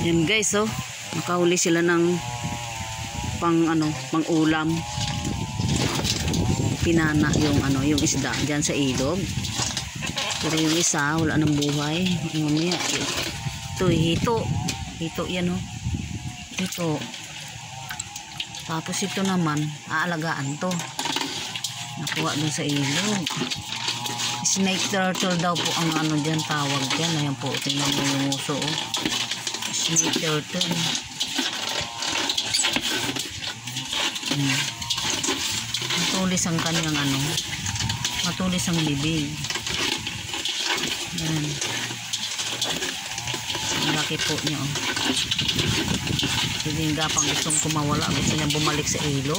Yan guys, oh. Nakahuli sila ng pang ulam. Pinana yung isda diyan sa ilog. Pero yung isa wala nang buhay. Mamaya ito hito yan, oh. Ito. Tapos ito naman aalagaan to. Nakuha dun sa ilog. Snake turtle daw po ang diyan tawag diyan. Ayan po, tingnan mo yung uso, oh. Snake turtle. Matulis ang kanyang matulis ang bibig. Yan. Ang laki po niya, oh. Hindi nga pang gustong kumawala, gusto niya bumalik sa ilog.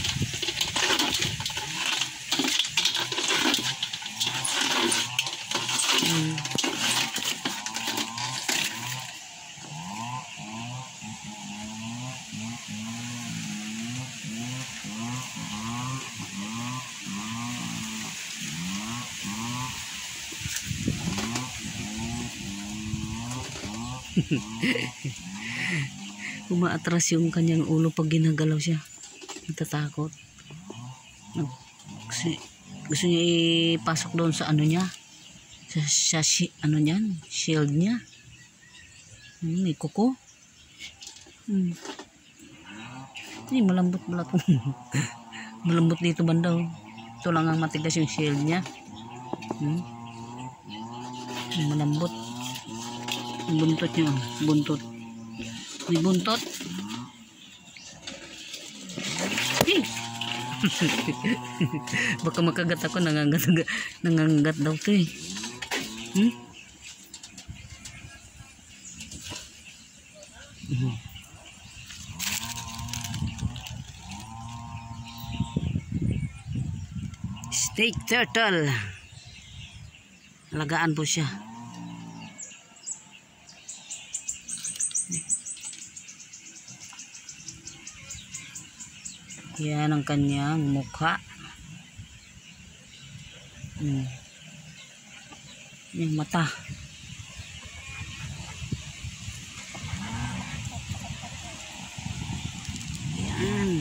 Umaatras yung kanyang ulo pag ginagalaw siya. Natatakot. Kasi gusto niya ipasok doon sa niya. Sa niyan, shield niya. May kuko. Malambot pala ito. Malambot dito banda, oh. Ito lang ang matigas yung shield niya. Malambot. Buntot niya, buntot. May buntot. Baka makagat ako, nangangat daw to, eh. Snake turtle. Alagaan po siya. Yan ang kanyang mukha. Yung mata. Yan.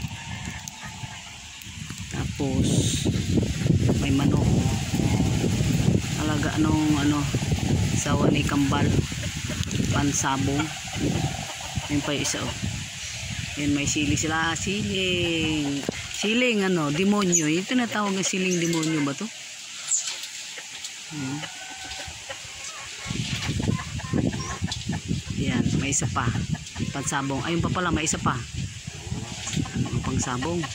Tapos may manok. Alaga nung sawa ni Kambal. Pansabong. Yung pa isa, oh. Yan, may sili sila. Siling demonyo. Ito na tawag na siling demonyo ba to? Yan, may isa pa. Pansabong. Ayun pa pala, may isa pa. Pangsabong.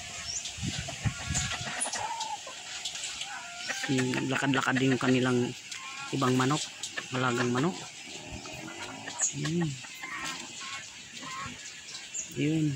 Lakad-lakad din yung kanilang ibang manok. Malagang manok. Yun.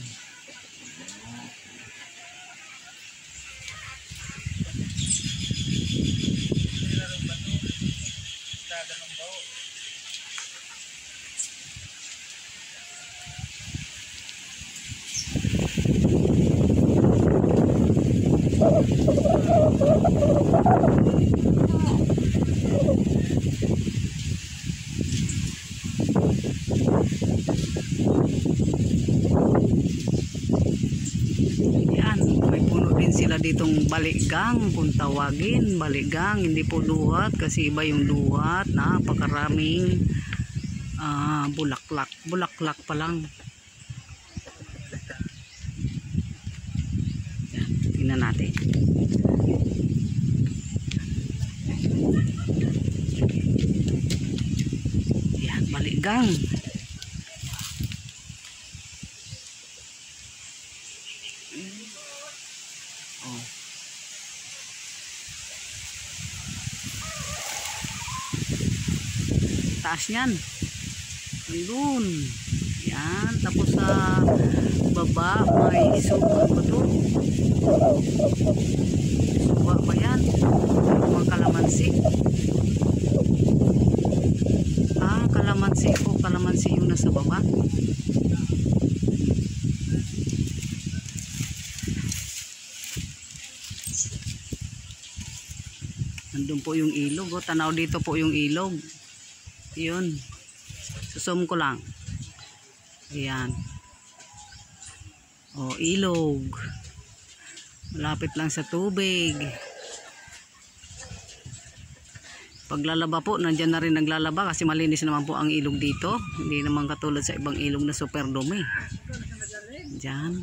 Sila ditong baligang kung tawagin, baligang, hindi po duhat kasi iba yung duhat. Napakaraming bulaklak pa lang. Yan, tingnan natin. Yan, baligang. Taas niyan. Ayun. Yan. Tapos sa baba may suba pa to. Suba pa yan. Mga kalamansi. Kalamansi po. Kalamansi yung nasa baba. Nandun po yung ilog. Tanaw dito po yung ilog. Yun. Susum ko lang. Ayan. O, ilog. Malapit lang sa tubig. Paglalaba po, nandyan na rin naglalaba kasi malinis naman po ang ilog dito. Hindi naman katulad sa ibang ilog na super dumi. Diyan.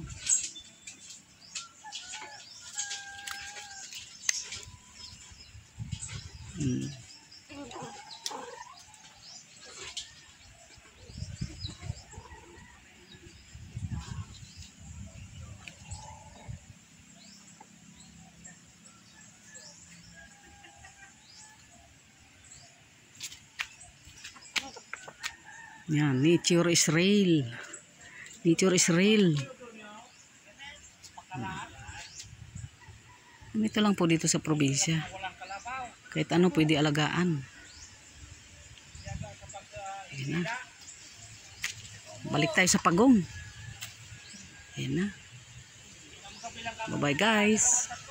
Yan, nature is real. Nature is real. Ito lang po dito sa probinsya. Kahit ano pwede alagaan. Ayan na. Balik tayo sa Pagong. Ayan na. Bye bye guys.